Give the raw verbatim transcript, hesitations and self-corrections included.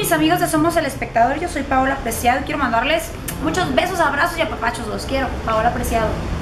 mis amigos de Somos el Espectador, yo soy Paola Preciado y quiero mandarles muchos besos, abrazos y apapachos, los quiero, Paola Preciado.